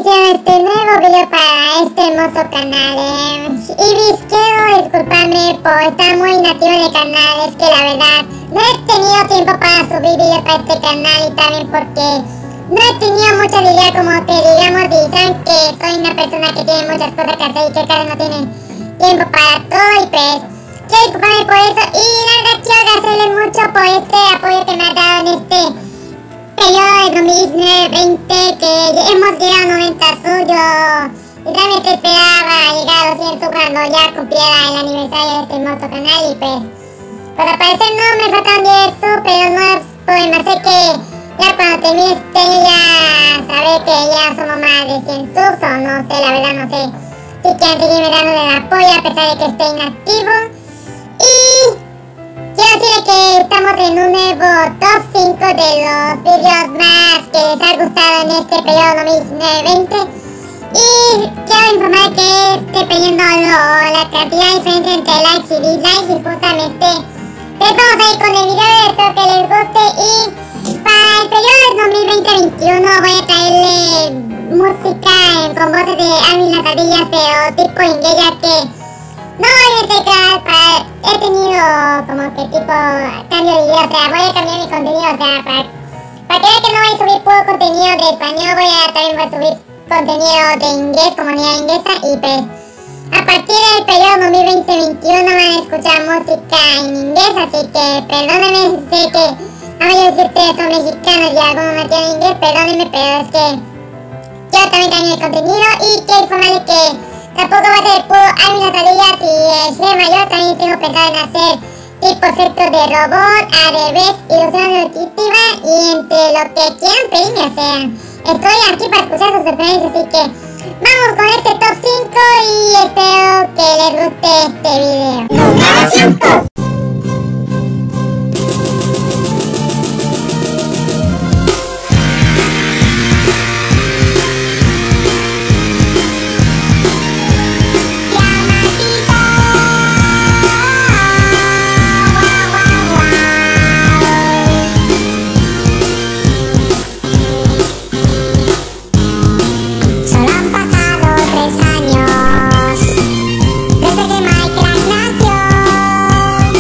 iniciando este nuevo video para este hermoso canal. Ibis, quiero disculparme por estar muy inactivo en el canal. Es que la verdad no he tenido tiempo para subir videos para este canal, y también porque no he tenido mucha idea, como que digamos, dicen que soy una persona que tiene muchas cosas que hacer y que casi no tiene tiempo para todo, y pues quiero disculparme por eso. Y la verdad quiero agradecerles mucho por este apoyo que me ha dado en este periodo de 2020, que hemos llegado a 90 suyos. Y realmente esperaba llegar a los 100 cuando ya cumpliera el aniversario de este hermoso canal, y pues al parecer no me faltan 10 pero no podemos hacer que ya cuando termine este ya saber que ya somos más de 100 subs, o no sé, la verdad no sé si quieren seguirme dando el apoyo a pesar de que esté inactivo. Y quiero decirles que estamos en un nuevo top 5 de los videos más que les ha gustado en este periodo 2020. Y quiero informar que estoy pidiendo la cantidad de diferencia entre likes y dislikes, y justamente les vamos a ir con el video. Espero que les guste. Y para el periodo 2020-2021 voy a traerle música con voces de Alvin Las Ardillas, pero tipo inglés, ya que no voy a intentar, he tenido como que tipo cambio de video, o sea, voy a cambiar mi contenido, o sea, para que vean que no voy a subir puro contenido de español, también voy a subir contenido de inglés, comunidad inglesa, y pues a partir del periodo 2020-2021 van a escuchar música en inglés, así que perdónenme, sé que la mayoría de ustedes son mexicanos y algunos no entienden inglés, perdónenme, pero es que yo también cambio el contenido. Y quiero informarles que tampoco va a ser puro Alvin Las Ardillas y G Mayor. También tengo pensado en hacer tipo efectos de robot, al revés, ilusión auditiva y entre lo que quieran pedirme, o sea, estoy aquí para escuchar sus sugerencias, así que vamos con este top 5 y espero que les guste este video. ¡Número 5! Desde que Minecraft nació.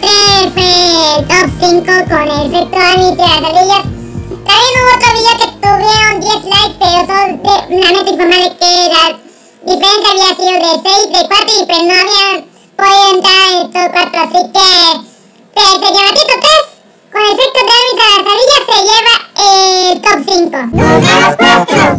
este fue el top 5 con el efecto Army de las ardillas. También hubo otro video que tuvieron 10 likes, pero solo solamente informarle que la diferencia había sido de 6, de 4 y pues no habían podido entrar en el top 4, así que pues el llamatito 3 con el efecto de Army de las ardillas se lleva el top 5. Número 4.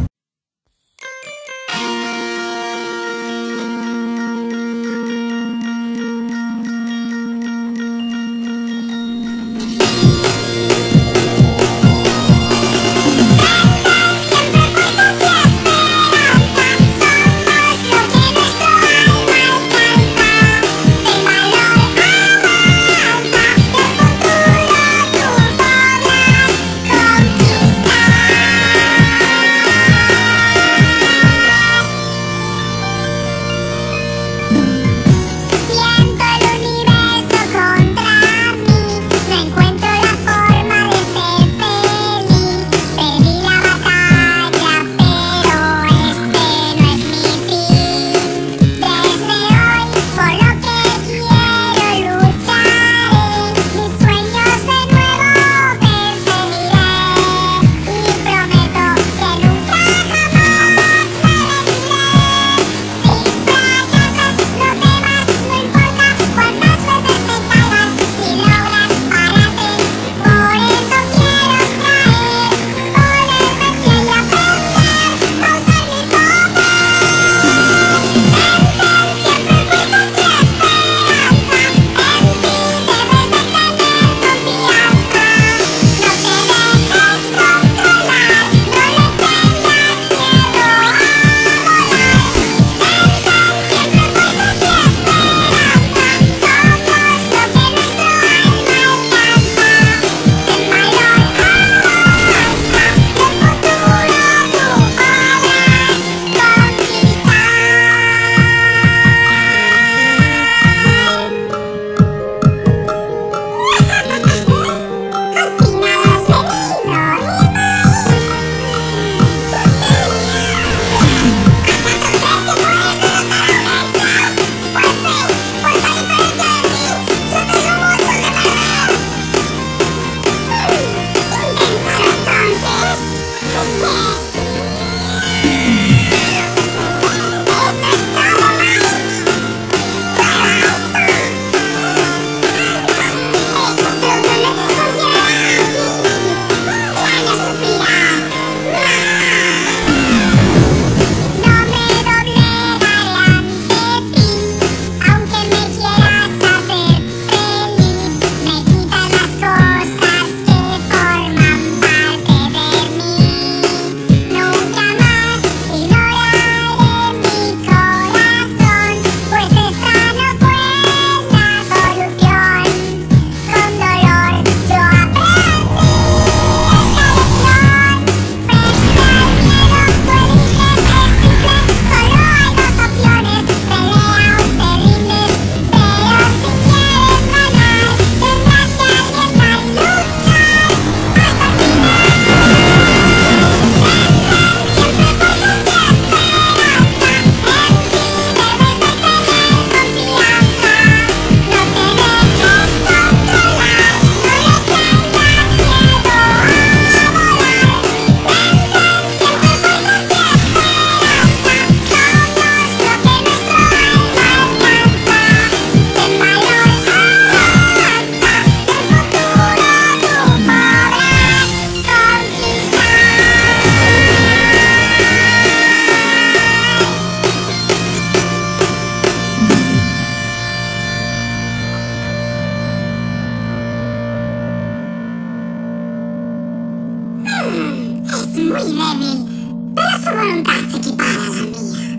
muy débil, pero su voluntad se equipara a la mía.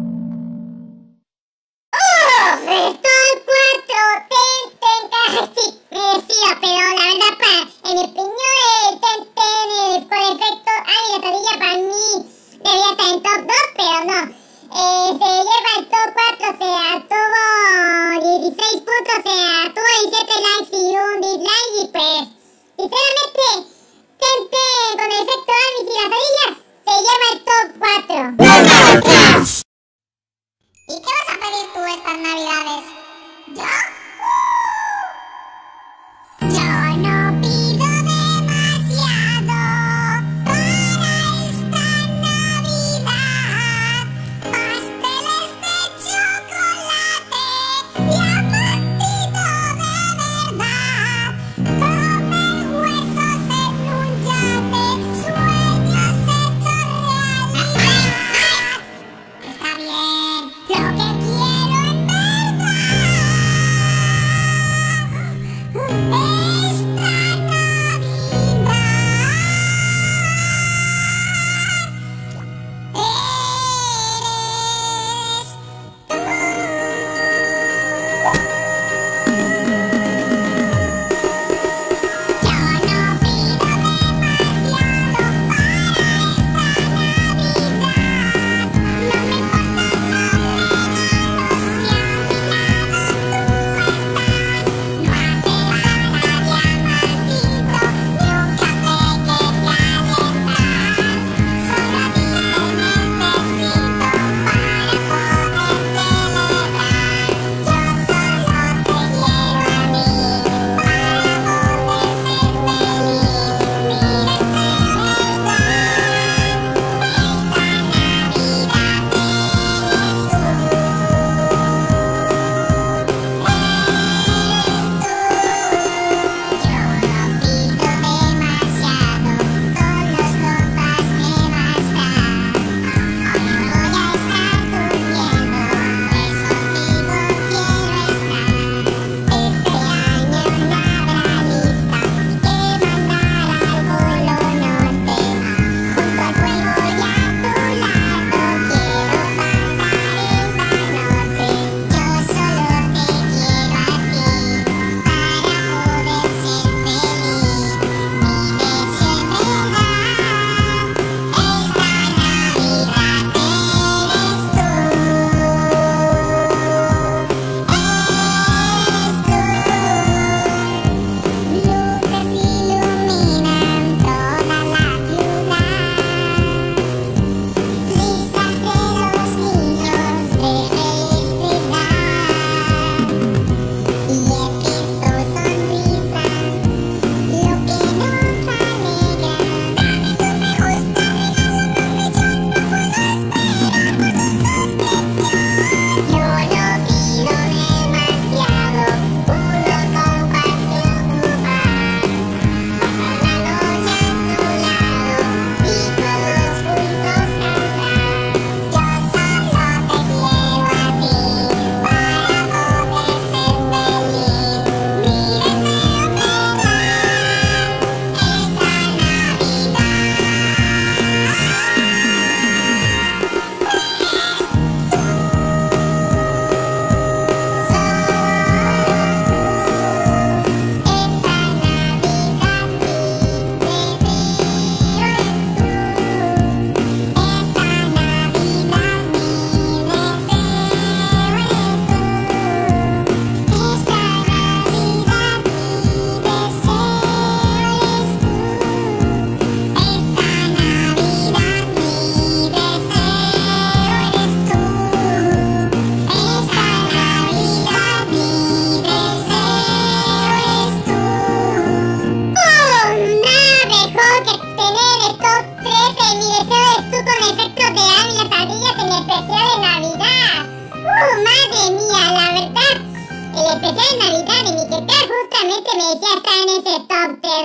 Estoy 4, sí, merecía, pero la verdad, en mi opinión, el Ten con efecto Annie Latadilla para mí debería estar en top 2, pero no. Se lleva el top 4, o sea, tuvo 16 puntos, o sea, tuvo 17 likes y un dislike, y pues, sinceramente, Ten con el efecto Annie y Latadillas se lleva el top 4. ¿Y qué vas a pedir tú estas navidades? ¿Yo?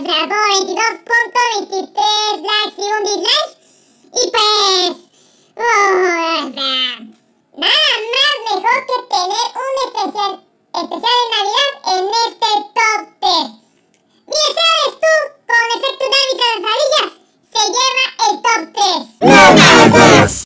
sea, todo 22.23 likes y un dislike. Y pues, o sea, nada más mejor que tener un especial de Navidad en este top 3. Bien sabes tú, con efecto David a las varillas, se lleva el top 3. Número 2.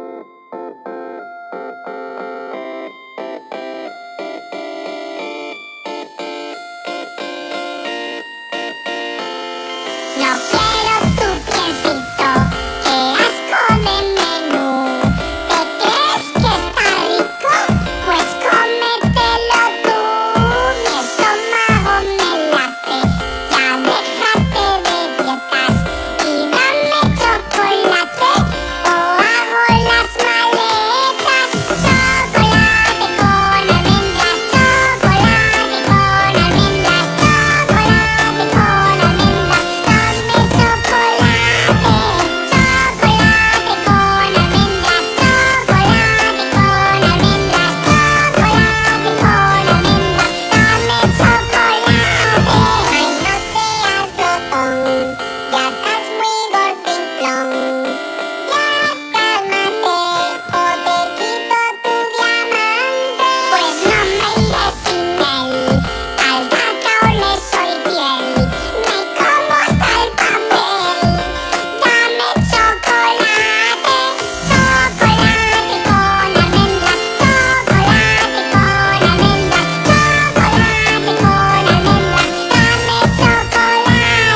No quiero tu piecito, qué asco de menú. ¿Te crees que está rico? Pues cómetelo tú. Mi estómago me late, ya déjate de dietas y dame chocolate o hago las maletas. Chocolate con almendras, chocolate con almendras, chocolate con almendras. Dame chocolate, chocolate con almendras, chocolate con almendras, chocolate con almendras. Dame chocolate. Ay, no seas glotón, ya estás muy gordinflón. Ya cálmate o te quito tu diamante. Pues no me iré sin él, al cacao le soy fiel. Me como hasta el papel. Dame chocolate, chocolate con almendras, chocolate con almendras, chocolate con almendras. Dame chocolate,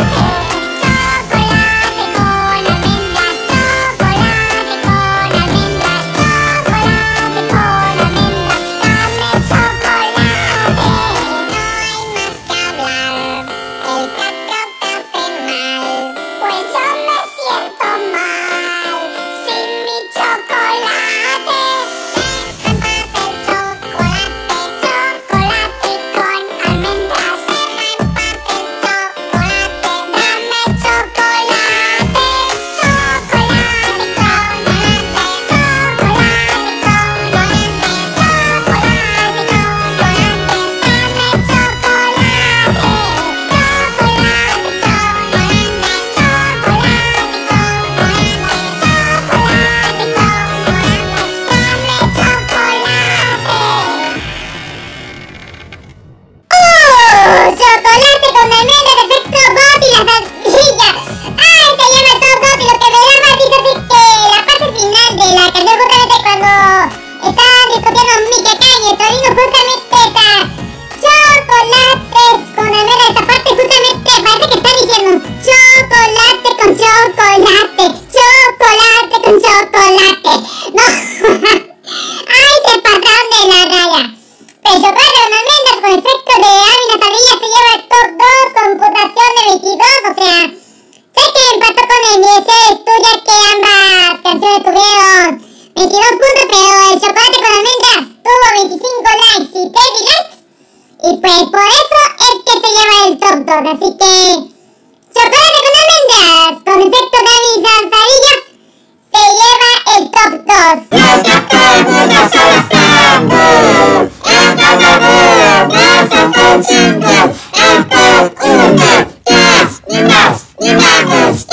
chocolate con almendras, chocolate con almendras, chocolate con almendras. Dame chocolate. No hay más que hablar, el cacao te hace mal. Pues yo me siento mal sin mi chocolate. Déjame el chocolate, chocolate con almendras. Déjame el chocolate, dame chocolate. Chocolate con almendras, chocolate con almendras, chocolate con almendras. Dame chocolate, chocolate con almendras, chocolate con almendras, chocolate con almendras. Dame chocolate. Chocolate con almendras, efecto Bob y las varillas. Ay, se llama top 2 y lo que me da más risa es que la parte final de la canción, justamente cuando estaban discutiendo Mickey Kanye y Torino, justamente está chocolate con almendras. Esta parte justamente parece que está diciendo chocolate con chocolate, chocolate con chocolate. No, ay, se pasaron de la raya. El chocolate con almendras con efecto de Ávila Padilla se lleva el top 2 con puntuación de 22, o sea, sé que empató con el Mieses tuya que ambas canciones tuvieron 22 puntos, pero el chocolate con almendras tuvo 25 likes y 3 dislikes, y pues por eso es que se lleva el top 2, así que chocolate con almendras con efecto de Ávila Padilla se lleva el top 2. Lo que todo el mundo estaba esperando. El ganador de esta canción. El top 1, 3, ni más, ni menos.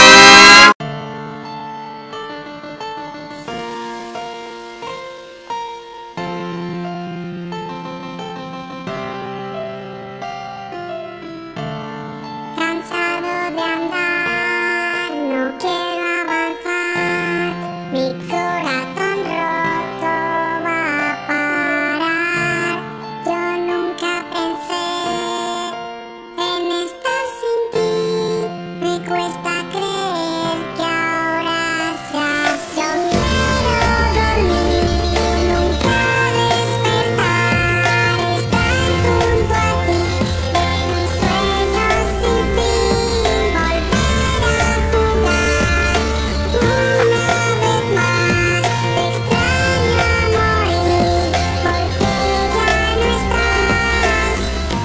Cansado de andar, no quiero avanzar. Mi corazón roto va a parar. Yo nunca pensé en estar sin ti. Me cuesta creer que ahora seas. Yo quiero dormir, nunca despertar. Estar junto a ti, de mis sueños sin fin. Volver a jugar una vez más. Te extraño a morir, porque ya no estás.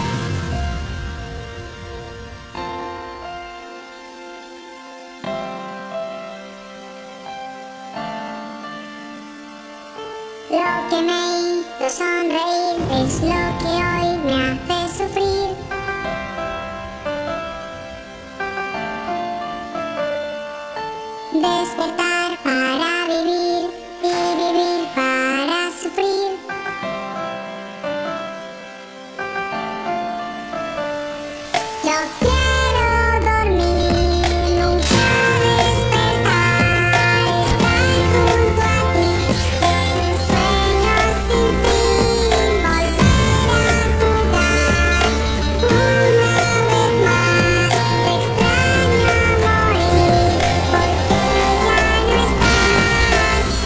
Lo que me hizo sonreír es lo que hoy me hace sufrir. Despertar para vivir y vivir para sufrir. Yo quiero dormir, nunca despertar, estar junto a ti, en un sueño sin fin, volver a jugar una vez más. Te extraño a morir, porque ya no estás.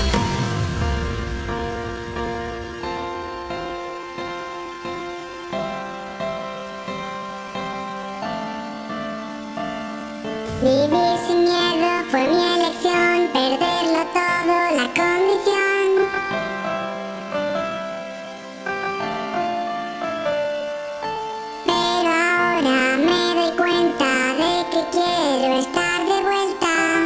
Vivir sin miedo fue mi elección, perderlo todo la condición. Pero ahora me doy cuenta de que quiero estar de vuelta.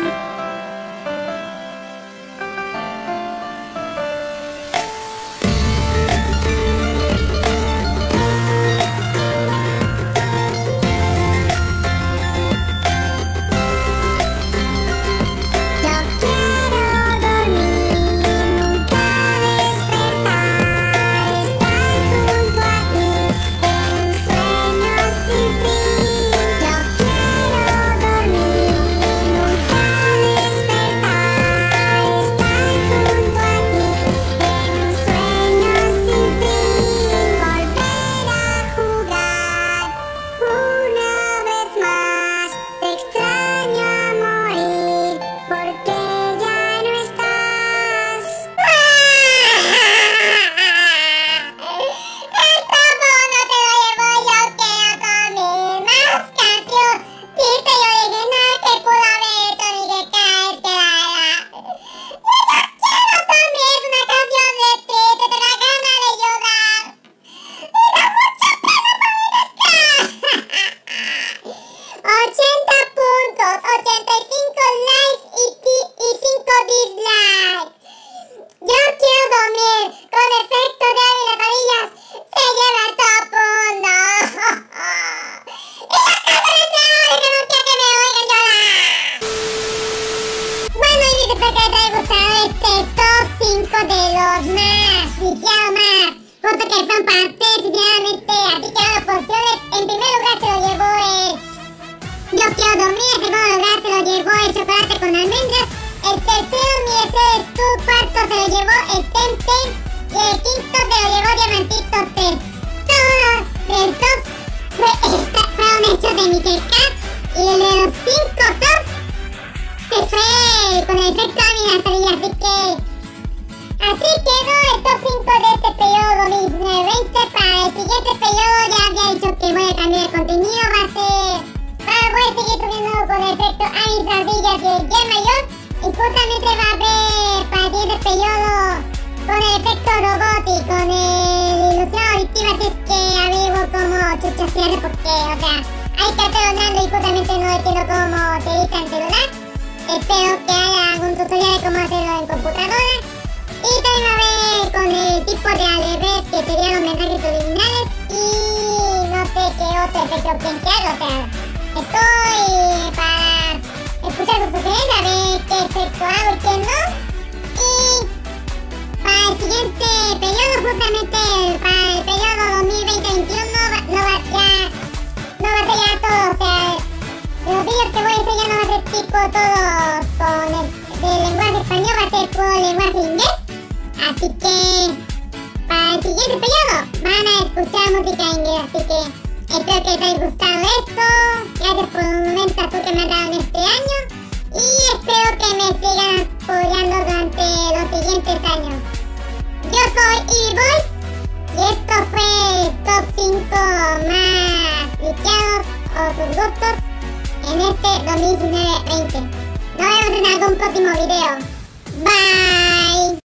Yo quiero dormir, nunca despertar, estar junto a ti, en un sueño sin fin. Yo quiero dormir, nunca despertar, estar junto a ti, en un sueño sin fin, volver a jugar una vez más. Te extraño a morir, porque ya no estás. ¡Esto no te lo llevo! Yo quiero dormir. Más canción. Triste y original que pudo haber hecho ni que caerte la. Yo quiero dormir. Es una canción de triste. Te da ganas de llorar. Me da mucha pena por acá. 80 puntos, 85 likes y 5 dislikes. Yo quiero dormir con efecto de Ávila Farillas. Se lleva el top 1. Y la cámara de ahora que no quiero que me oigan llorar. Bueno, y espero que te haya gustado este top 5 de los más viciados, más fotos que son para definitivamente. Así que las opciones, en primer lugar se lo llevó Yo quiero dormir, en segundo lugar se lo llevó el chocolate con almendras. El tercero, mi deseo es tu. Cuarto se lo llevó el Temtem. Y el quinto se lo llevó Diamantito 3. Todos los top fueron hechos de Mickey Cat. Y el de los 5 tops se fue con el efecto Ávila Farillas. Así quedó el top 5 de este periodo 2019-20. Para el siguiente periodo ya había dicho que voy a cambiar el contenido. Voy a seguir subiendo con el efecto Anis Ardillas y el Gen Mayor. Y justamente va a haber para el siguiente periodo con el efecto robot y con el ilusión auditiva. Así es que averiguo cómo chucha se hace, porque, o sea, hay que estar hablando y justamente no entiendo cómo se edita en celular. Espero que haya algún tutorial de cómo hacerlo en computadora. Y también va a ver con el tipo de al revés, que serían los mensajes subliminales. Y no sé qué otro efecto penteado, o sea, estoy para escuchar sus sugerencias, a ver qué efecto hago y qué no. Y para el siguiente periodo, justamente para el periodo 2020-2021, no va a ser ya todo, o sea, los vídeos que voy a hacer ya no va a ser tipo todos con el lenguaje español, va a ser puro lenguaje inglés. Así que para el siguiente periodo van a escuchar música en inglés. Así que espero que les haya gustado esto. Gracias por los momentos que me han dado en este año. Y espero que me sigan apoyando durante los siguientes años. Yo soy Evil Boys y esto fue el top 5 más viciados o sus gustos en este 2019-20. Nos vemos en algún próximo video. Bye.